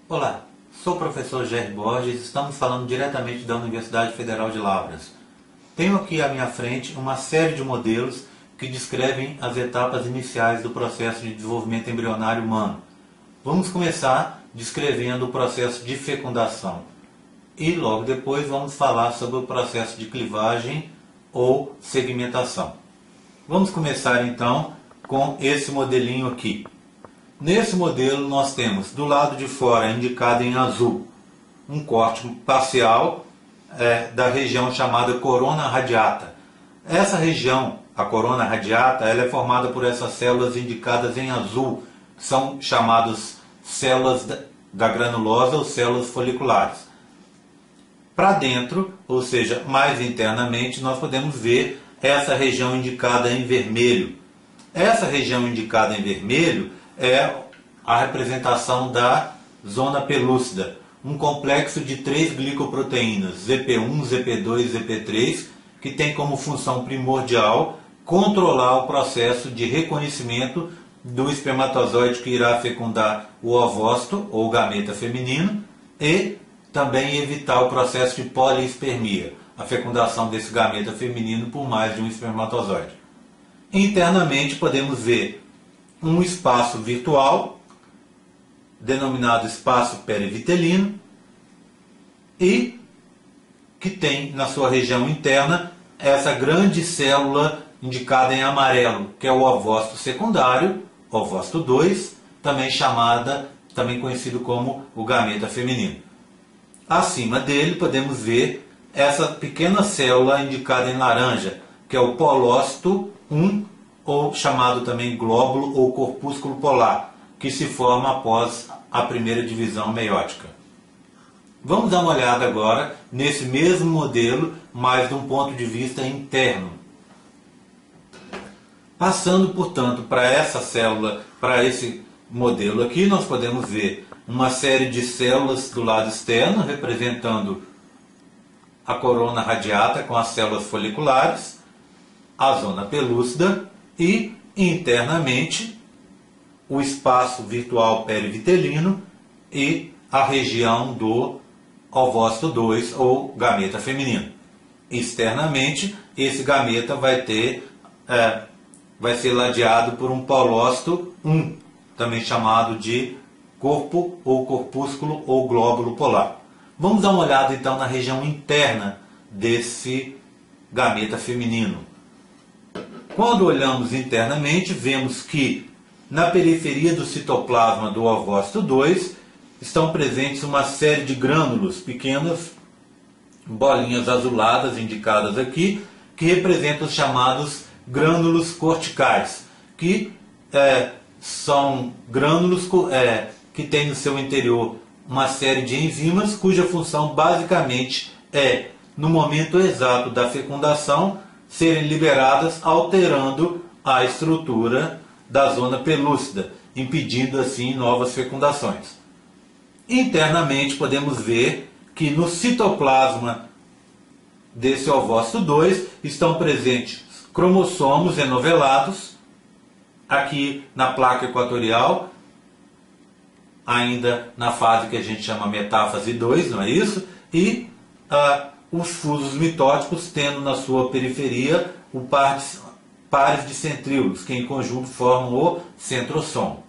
Olá, sou o professor Jair Borges, estamos falando diretamente da Universidade Federal de Lavras. Tenho aqui à minha frente uma série de modelos que descrevem as etapas iniciais do processo de desenvolvimento embrionário humano. Vamos começar descrevendo o processo de fecundação e logo depois vamos falar sobre o processo de clivagem ou segmentação. Vamos começar então com esse modelinho aqui. Nesse modelo nós temos do lado de fora, indicado em azul, um corte parcial da região chamada corona radiata. Essa região, a corona radiata, ela é formada por essas células indicadas em azul, que são chamadas células da granulosa ou células foliculares. Para dentro, ou seja, mais internamente, nós podemos ver essa região indicada em vermelho. Essa região indicada em vermelho é a representação da zona pelúcida, um complexo de 3 glicoproteínas, ZP1, ZP2 e ZP3, que tem como função primordial controlar o processo de reconhecimento do espermatozoide que irá fecundar o ovócito ou gameta feminino e também evitar o processo de poliespermia, a fecundação desse gameta feminino por mais de um espermatozoide. Internamente podemos ver um espaço virtual, denominado espaço perivitelino, e que tem na sua região interna essa grande célula indicada em amarelo, que é o ovócito secundário, ovócito 2, também conhecido como o gameta feminino. Acima dele podemos ver essa pequena célula indicada em laranja, que é o polócito 1, ou chamado também glóbulo ou corpúsculo polar, que se forma após a primeira divisão meiótica. Vamos dar uma olhada agora nesse mesmo modelo, mas de um ponto de vista interno. Passando, portanto, para essa célula, para esse modelo aqui, nós podemos ver uma série de células do lado externo, representando a corona radiata com as células foliculares, a zona pelúcida, e internamente o espaço virtual perivitelino e a região do ovócito 2 ou gameta feminino. Externamente, esse gameta vai ser ladeado por um polócito 1, também chamado de corpo ou corpúsculo ou glóbulo polar. Vamos dar uma olhada então na região interna desse gameta feminino. Quando olhamos internamente, vemos que na periferia do citoplasma do ovócito 2 estão presentes uma série de grânulos, pequenas bolinhas azuladas indicadas aqui, que representam os chamados grânulos corticais, que são grânulos que têm no seu interior uma série de enzimas cuja função basicamente é, no momento exato da fecundação, serem liberadas alterando a estrutura da zona pelúcida, impedindo assim novas fecundações. Internamente podemos ver que no citoplasma desse ovócito 2 estão presentes cromossomos enovelados, aqui na placa equatorial, ainda na fase que a gente chama metáfase 2, não é isso? E os fusos mitóticos tendo na sua periferia pares de centríolos, que em conjunto formam o centrossomo.